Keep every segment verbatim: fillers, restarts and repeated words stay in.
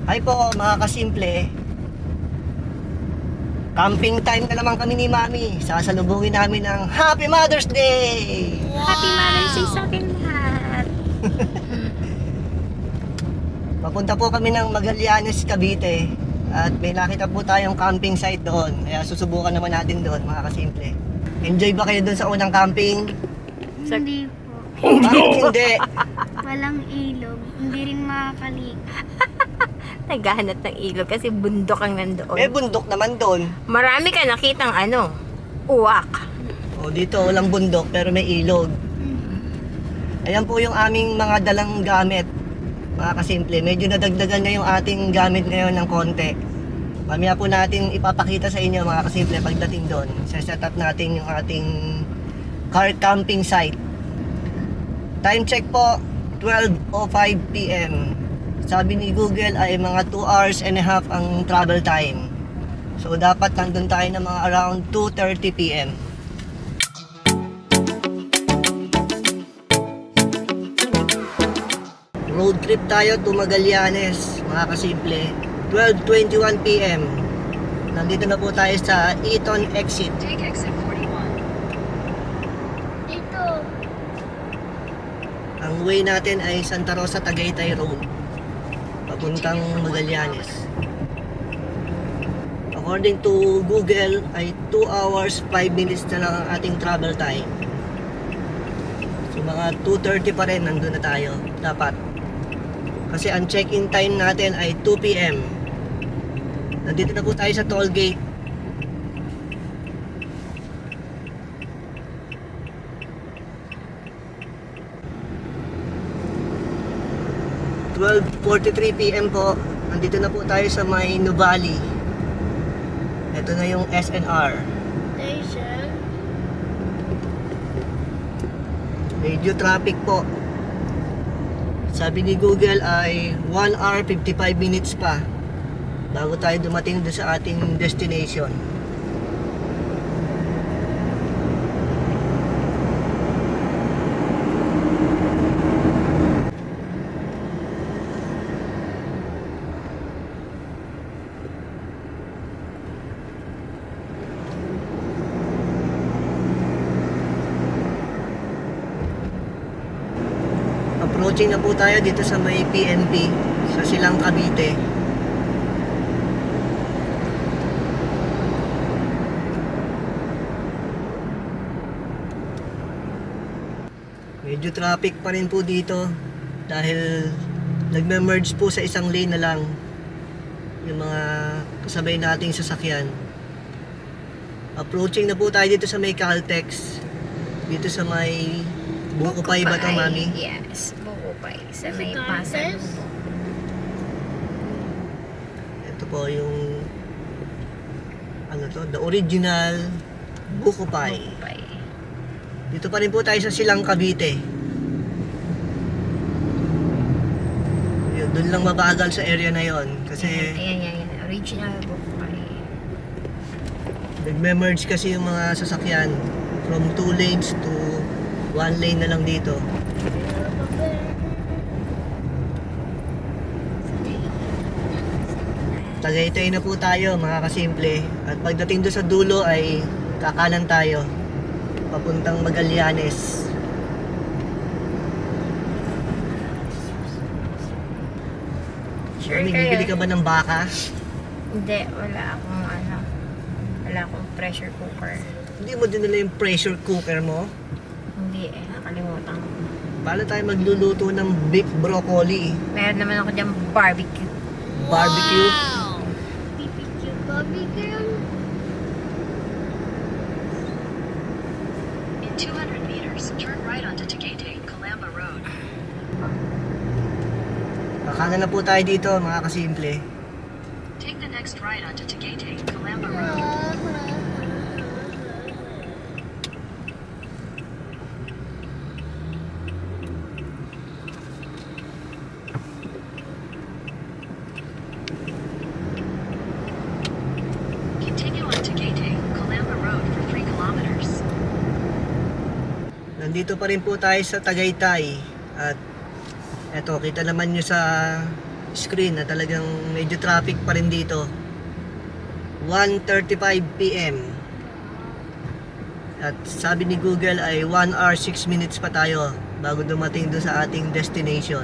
Hi po mga kasimple. Camping time na naman kami ni Mami. Sasalubungin namin ng Happy Mother's Day! Wow! Happy Mother's Day sa atin lahat! Papunta po kami ng Magallanes, Cavite. At may nakita po tayong camping site doon. Kaya susubukan naman natin doon mga kasimple. Enjoy ba kayo doon sa unang camping? Hindi po. Bakit hindi? Walang ilog. Hindi rin makakaligo. Naghahanap ng ilog kasi bundok ang nandoon. May bundok naman doon. Marami ka nakitang ano, uwak. O dito walang bundok pero may ilog. Ayan po yung aming mga dalang gamit. Mga kasimple, medyo nadagdagan na yung ating gamit ngayon ng konti. Mamaya po natin ipapakita sa inyo mga kasimple pagdating doon. Set up natin yung ating car camping site. Time check po, twelve oh five p m Sabi ni Google ay mga two hours and a half ang travel time. So dapat nandun tayo ng mga around two thirty p m Road trip tayo to Magallanes, mga kasimple. twelve twenty-one p m Nandito na po tayo sa Eaton exit. Take exit forty-one. Dito. Ang way natin ay Santa Rosa Tagaytay Road, papuntang Magallanes. According to Google ay two hours five minutes na lang ang ating travel time. So mga two thirty pa rin nandun na tayo dapat. Kasi ang check-in time natin ay two p m Nandito na po tayo sa toll gate. twelve forty-three p m po. Nandito na po tayo sa may Nuvali. Ito na yung S N R. Station. Medyo traffic po. Sabi ni Google ay one hour fifty-five minutes pa bago tayo dumating doon sa ating destination. Approaching na po tayo dito sa may P N P sa Silang Cavite. Medyo traffic pa rin po dito dahil nagme-merge po sa isang lane na lang yung mga kasabay nating sasakyan. Approaching na po tayo dito sa may Caltex, dito sa may Bukupay ba ito, Mami? Yes, Bukupay. Sa may Caltex? Pasalubong. Ito po yung ano to, the original Bukupay. Bukupay. Dito pa rin po tayo sa Silang Cavite. Yun, doon lang mabagal sa area na yon kasi Ayan, ayan, ayan. Original Bukupay. nagme-merge kasi yung mga sasakyan from two lanes to one lane na lang dito. Tagaytay na po tayo mga kasimple. At pagdating doon sa dulo ay kakanan tayo papuntang Magallanes. Sure Mami, kayo? bibili ka ba ng baka? Hindi, wala akong ano. Wala akong pressure cooker. Hindi mo dinala yung pressure cooker mo? Hindi eh, nakalimutan ko. Paano tayo magluluto ng beef broccoli? Meron naman ako dyan barbecue. Barbecue? B B Q. Barbecue. In two hundred meters, turn right onto Tagaytay, Calamba Road. Kakanan na po tayo dito mga kasimple. Take the next right onto Tagaytay, Calamba Road. Continue on Tagaytay, Calamba Road for three kilometers. Nandito pa rin po tayo sa Tagaytay. At eto, kita naman nyo sa screen na talagang medyo traffic pa rin dito. one thirty-five p m At sabi ni Google ay one hour six minutes pa tayo bago dumating doon sa ating destination.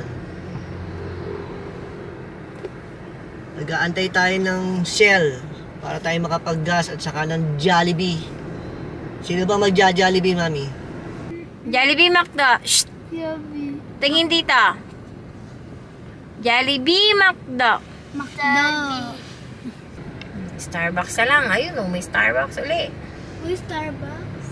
Nag-aantay tayo ng Shell para tayo makapag-gas at saka ng Jollibee. Sino ba magja-Jollibee, Mami? Jollibee, Macdo. Shh! Yabi. Tingin dito. Jollibee, Macdo. Macdo. Starbucks na lang. Ayun oh, may Starbucks uli. Uy, Starbucks.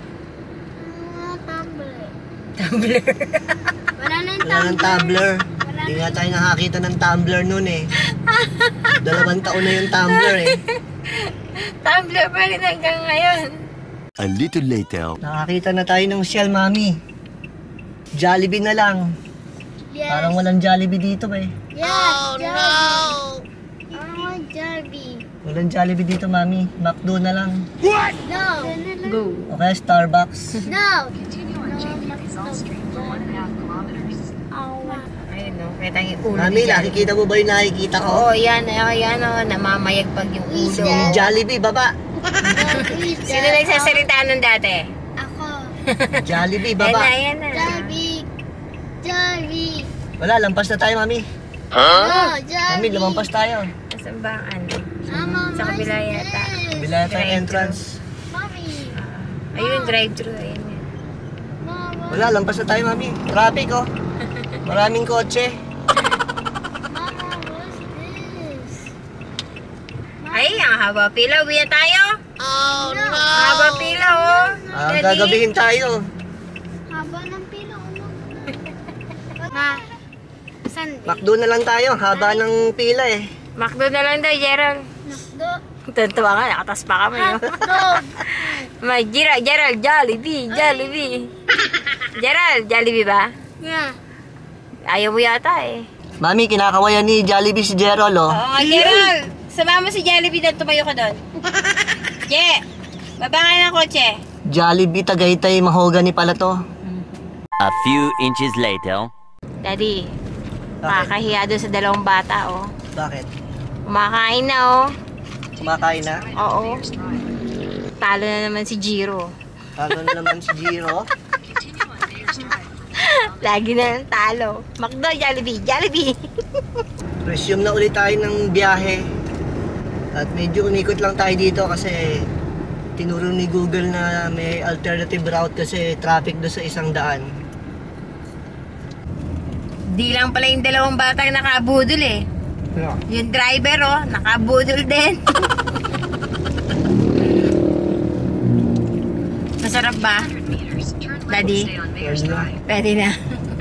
Ah, tumbler. Tumbler. Wala na yung Wala ng tumbler. Hindi nga tayo nakakita ng tumbler noon eh. Dalawang taon na yung tumbler eh. Tumbler pa rin hanggang ngayon. A little later. Nakakita na tayo ng Shell, Mami. Jollibee na lang. Yes. Parang walang Jollibee dito ba eh. Yes, oh, Jollibee. No! I want Jollibee. Walang Jollibee dito, Mami. McDo na lang. No! Go. O kaya Starbucks. No! Continue on Jacob Rizal Street for one and a half kilometers. Ayun oh, kita yung ulo Mami, ni Jollibee. nakikita mo ba yung nakikita ko? Oo, yan. Oh, yan oh, namamayagpag yung ulo. Yung Jollibee, baba. Sino nagsasalita nun dati? Ako. Jollibee, Ayan na, baba. ayan na. Jollibee. Jollibee. Wala, lampas na tayo, Mami. No, Mami, Jollibee. lumampas tayo. Nasaan ba ang ano? Mama, Sa kabila yata. Bila tayo Drive-thru. entrance. Mommy. Ayun, drive-thru. Ayun yan. Mama. Wala, lampas na tayo, Mami. Traffic, oh. Maraming kotse. Mama, what's this? Ay, ang haba pila. Uwi na tayo. Oh, no. Haba pila, oh. Ah, Dali. gagabihin tayo. Haba ng pila. Ma. Sunday. McDo na lang tayo. Haba ng pila eh. Macdo na lang daw, Gerald. Nakdo. Tuntua nga, nakatas pa kami. Oh. No. May Gerald, Gerald, Jollibee, Jollibee. Gerald, Jollibee ba? Yeah. Ayaw mo yata eh. Mami, kinakawayan ni Jollibee si Gerald, oh. Oo nga, Gerald. Sama mo si Jollibee doon, tumayo ka doon. Je, baba ka ng kotse. Jollibee Tagaytay Mahogany pala to. A few inches later. Daddy, Bakit? makakahiya doon sa dalawang bata, oh. Bakit? Kumakain na, oh. Kumakain na? Oo. Talo na naman si Jiro. Talo na naman si Giro. Continue on Ayers Drive. Lagi na lang talo. Macdo, Jollibee, Jollibee. Resume na ulit tayo ng biyahe. At medyo umikot lang tayo dito kasi tinuro ni Google na may alternative route kasi traffic doon sa isang daan. Di lang pala yung dalawang batang nakabudol eh. Yeah. Yung driver, oh, nakabudol din. Masarap ba? one hundred meters. Turn left Daddy? and stay on Ayers Pwede na. Drive. Pwede na.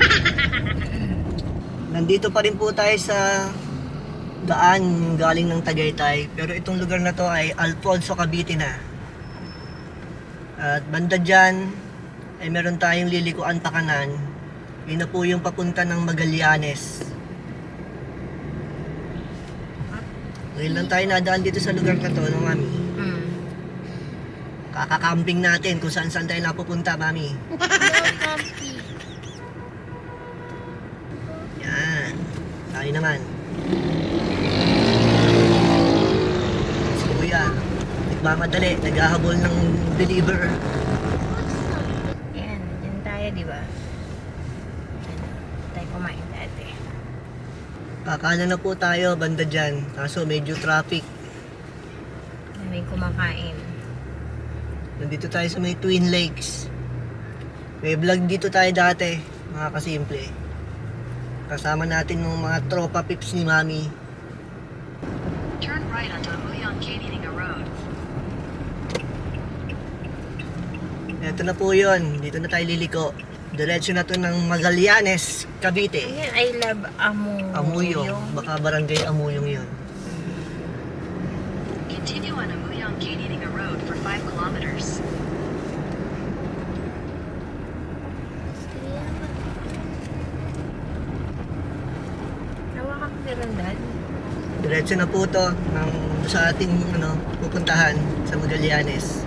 Nandito pa rin po tayo sa daan galing ng Tagaytay. Pero itong lugar na to ay Alfonso, Cavite na. At banda dyan ay meron tayong lilikuan pa kanan. Yun na po yung papunta ng Magallanes. Ngayon lang tayo nadaan dito sa lugar na to, no, Mami? Mm. Kakakamping natin kung saan saan tayo napupunta, Mami. Yan. Tayo naman. Si Kuya, nagmamadali, naghahabol ng deliver. Yan, dyan tayo, di ba? Ano, tayo kumain dati. Kakala na po tayo, banda dyan. Kaso medyo traffic. May kumakain. Nandito tayo sa may Twin Lakes. May vlog dito tayo dati, mga kasimple. Kasama natin ng mga tropa pips ni Mami. Turn right onto Muyang Kanininga Road. Ito na po yun. Dito na tayo liliko. Diretso na to ng Magallanes, Cavite. Ayan, I love Amuyong. Amuyong. Baka barangay Amuyong yun. Continue on Muyang Kanininga Road for five kilometers. Hawakan ko meron, Dad. Diretso na po to ng sa ating ano, pupuntahan sa Magallanes.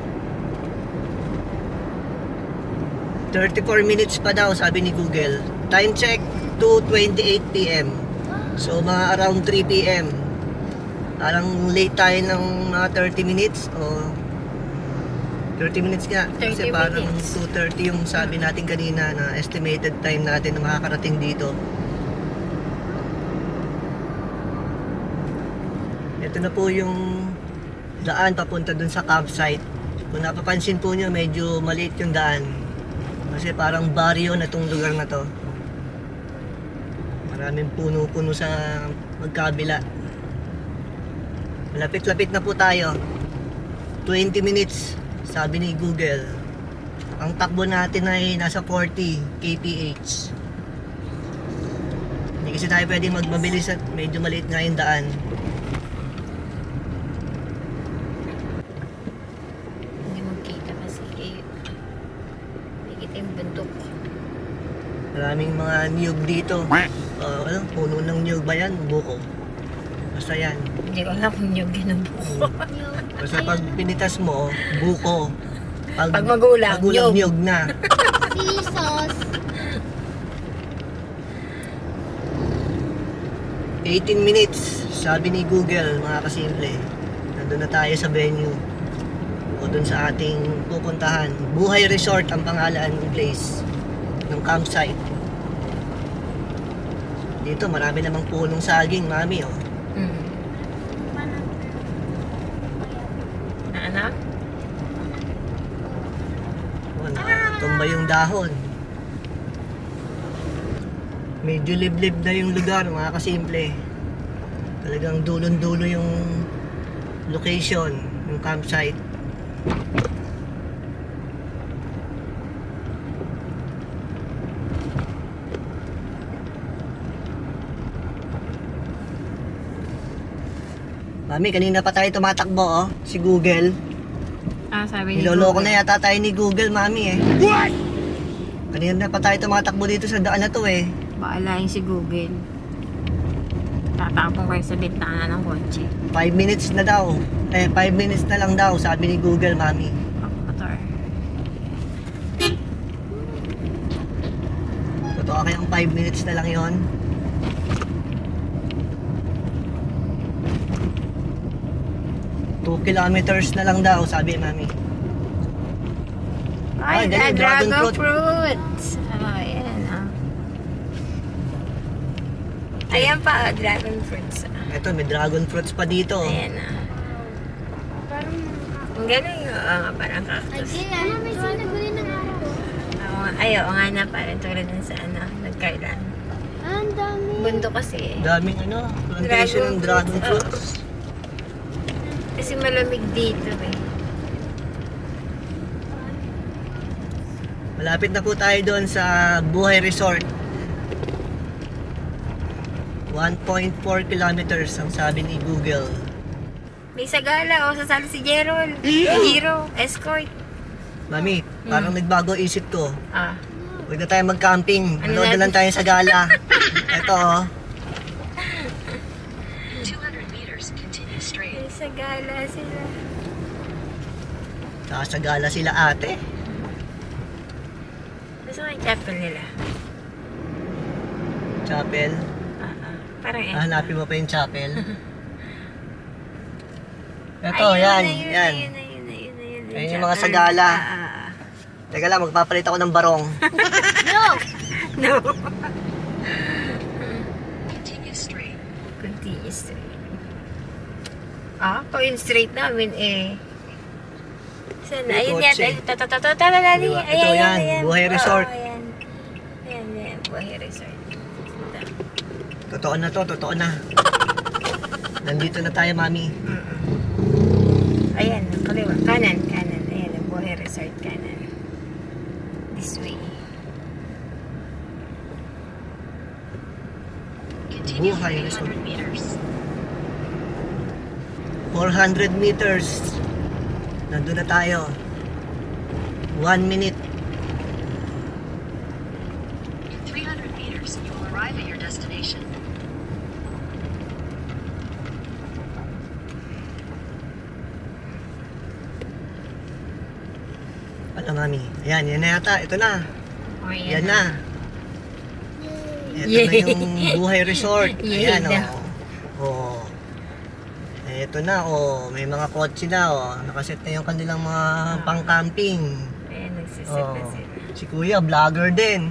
thirty-four minutes pa daw, sabi ni Google. Time check, two twenty-eight p m So, mga around three p m Parang late tayo ng mga thirty minutes o thirty minutes nga. Kasi thirty parang minutes. two thirty yung sabi natin kanina na estimated time natin na makakarating dito. Ito na po yung daan papunta dun sa campsite. Kung napapansin po nyo, medyo maliit yung daan. Kasi parang baryo na tong lugar na to. Maraming puno-puno sa magkabila. Malapit-lapit na po tayo. twenty minutes, sabi ni Google. Ang takbo natin ay nasa forty kilometers per hour. Hindi kasi tayo pwedeng magmabilis at medyo maliit nga yung daan. Hindi magkita kasi eh. Hindi kita yung bundok. Maraming mga niyog dito. Uh, ano, puno ng niyog ba yan? Buko. Basta yan. Hindi ko alam kung yung ginubuko. Basta pag pinitas mo, buko. Pag magulang, magulang niyog. niyog na. Jesus. eighteen minutes, sabi ni Google, mga kasimple. Nandun na tayo sa venue. O dun sa ating pupuntahan. Buhay Resort ang pangalan ng place. Ng campsite. Dito, marami namang punong saging, mami, oh. Hmm. Na anak? Oh, nakatumba yung dahon. Medyo liblib na yung lugar, mga kasimple. Talagang dulon-dulo yung location, yung campsite. Mami, kanina pa tayo tumatakbo, oh. Si Google. Ah, sabi ni Niloloko Google. na yata tayo ni Google, mami, eh. What? Kanina pa tayo tumatakbo dito sa daan na to, eh. Baalahin si Google. Tatapong kayo sa bintana ng kotse. Five minutes na daw. Eh, five minutes na lang daw, sabi ni Google, mami. Motor. Totoo kayang five minutes na lang yon. two kilometers na lang daw, sabi mami. Ay, Ay, dali, the dragon dragon fruit. fruits. Oh, ayan ah. Ayan pa, oh, dragon fruits. ah. Ito, may dragon fruits pa dito. Ayan ah. Parang Ang galing yung uh, parang Ay, cactus. ano, may sinaguli ng araw. Oo, ay, oo nga na, parang tulad dun sa ano, nagkailan. Ah, ang dami. Bundok kasi. Daming ano, plantation ng dragon oo. fruits. Kasi malamig dito eh. Malapit na po tayo doon sa Buhay Resort. one point four kilometers ang sabi ni Google. May sagala, o sasali si Gerald. Hero, escort. Mami, parang nagbago isip ko. Ah, Huwag na tayo mag-camping. Ano Manood na natin? lang tayo sa gala. Ito, oh. two hundred meters, continue straight. may sagala sila. Saka sa gala sila ate. Gusto ko yung chapel nila. Chapel. Ah, ah. Parang eh. Hanapin mo pa yung chapel. Ito, Ayun, yan, ayun, yan. Ayun, ayun, ayun, ayun, Ayun yung chapel. mga sagala. Ah, ah, ah. Teka lang, magpapalit ako ng barong. No! No. Continue straight. Continue straight. Ah, pag yung straight namin eh. Saan? May Ayun kotse. yan. Ayun, tatatatatatali. Diba? Ayan, Ito ayan, yan, ayan. Buhay Oo, Resort. ayan. Ayan, ayan. Buhay Resort. Totoo na to, totoo na. Nandito na tayo, mami. Ayan, kaliwa. Kanan, kanan. Ayan, ang Buhay Resort kanan. This way. Continue Buhay three Resort. hundred meters. four hundred meters. Nandun na tayo. One minute. In three hundred meters, you will arrive at your destination. Ano, mami? Ayan, yan na yata. Ito na. O, Yan na. Ito Yeah. na yung Buhay Resort. Yeah, Ayan, na. oh. Oh. Ito na, oh. May mga kotse na, oh. Nakaset na yung kanilang mga pang-camping. Ayan, nagsisit Oh. na sila. Si Kuya, vlogger din.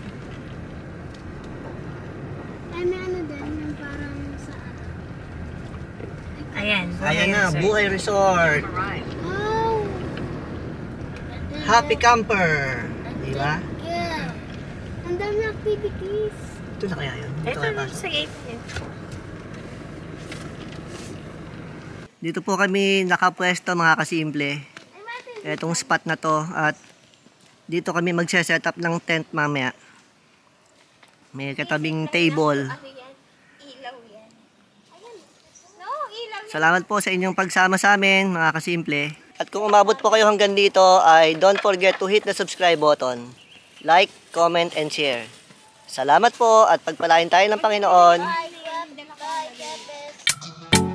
Ay, may ano din, yung parang sa ano. Ayan. Ayan na, resort. Buhay Resort. Arrived. Oh! Happy Camper. Di ba? Yeah. Ang dami activities. Ito na kaya yun? Dito Ito kaya na pasok? sa gate niya. Dito po kami nakapwesto mga kasimple. Itong spot na to at dito kami magse-set up ng tent mamaya. May katabing table. Ano yan? Ilaw yan. Ayan. No, ilaw yan. Salamat po sa inyong pagsama sa amin mga kasimple. At kung umabot po kayo hanggang dito ay don't forget to hit the subscribe button. Like, comment, and share. Salamat po at pagpalain tayo ng Panginoon. Bye, bye, bye, bye.